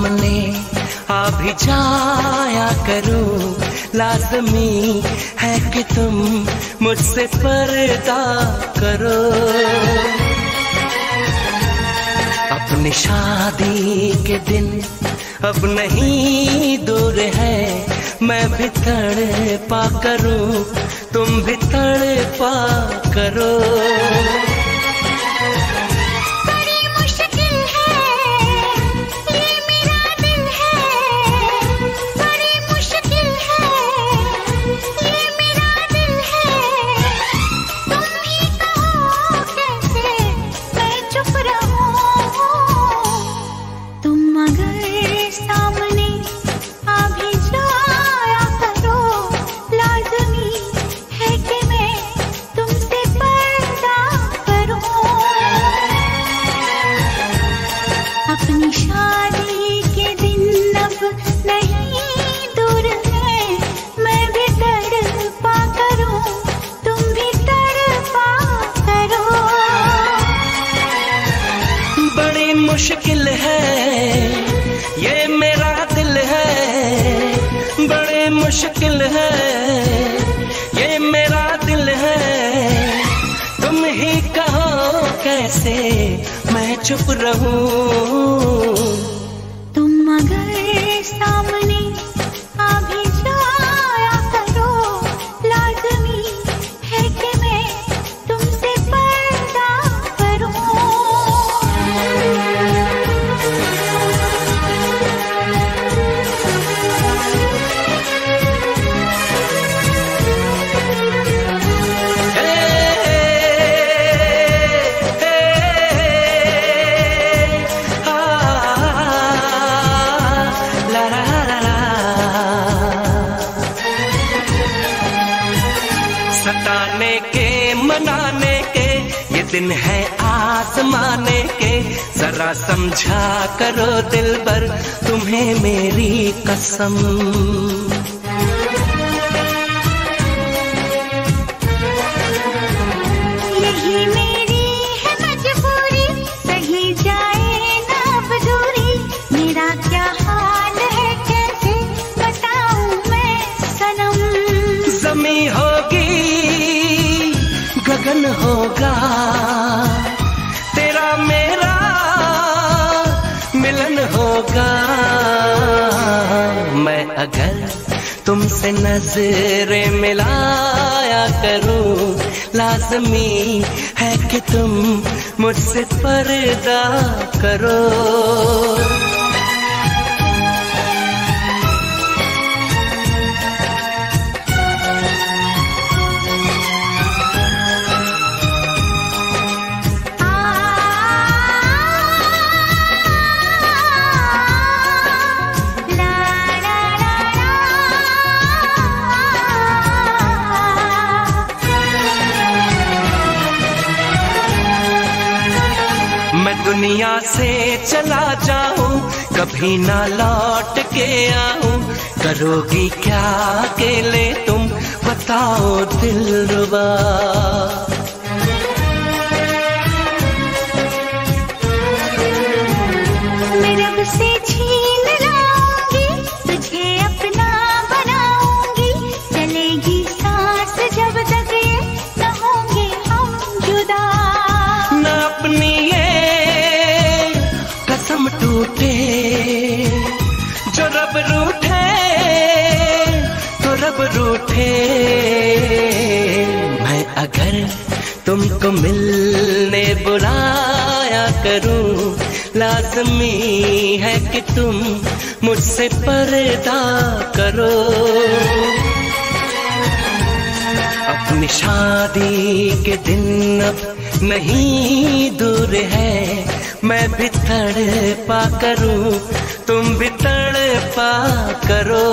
सामने आ भी जाया करूं, लाज़मी है कि तुम मुझसे पर्दा करो। अपनी शादी के दिन अब नहीं दूर है, मैं भी तड़पा करूं, तुम भी तड़पा करो। मुश्किल है ये मेरा दिल है, बड़े मुश्किल है ये मेरा दिल है। तुम ही कहो कैसे मैं चुप रहूं। तुम अगर सामने आ भी जाया करो, लाज़मी है कि मैं तुमसे पर्दा करूं। सताने के मनाने के ये दिन है आजमाने के, जरा समझा करो दिल पर तुम्हें मेरी कसम। यही मेरी है मजबूरी, सही जाए ना अब दूरी। मेरा क्या हाल है कैसे बताऊं मैं सनम। ज़मी होगी गगन होगा, तेरा मेरा मिलन होगा। मैं अगर तुमसे नजरें मिलाया करूं, लाज़मी है कि तुम मुझसे पर्दा करो। मैं दुनिया से चला जाऊं, कभी ना लौट के आऊं, करोगी क्या अकेले तुम बताओ दिलरुबा। मैं रब से छीन लाऊंगी, तुझे अपना बनाऊंगी। चलेगी सांस जब तक ये न होंगे हम जुदा। न अपनी ये कसम टूटे, जो रब रूठे तो रब रूठे। मैं अगर तुमको मिलने बुलाया करूं, लाज़मी है कि तुम मुझसे पर्दा करो। अपनी शादी के दिन अब नहीं दूर है, मैं भी तड़पा करूं, तुम भी तड़पा करो।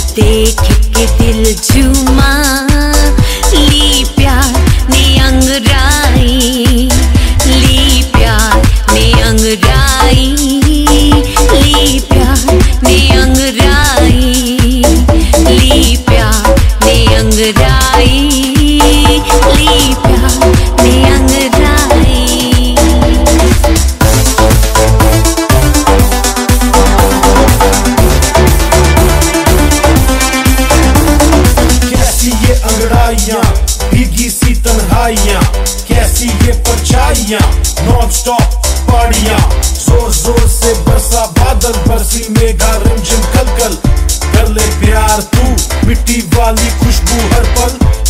देख के दिल झूमा, ली प्यार ने अंगराई, ली प्यार ने अंगराई, ली प्यार ने अंगराई, ली प्यार ने अंगराई, ली प्यार ने अंगराई। भीगी सी तन्हाइयां, कैसी ये परछाइयां, नॉन स्टॉप पाड़ियां, जोर जोर से बरसा बादल, बरसी मेघा रिमझिम कलकल, कर ले प्यार तू, मिट्टी वाली खुशबू हर पल,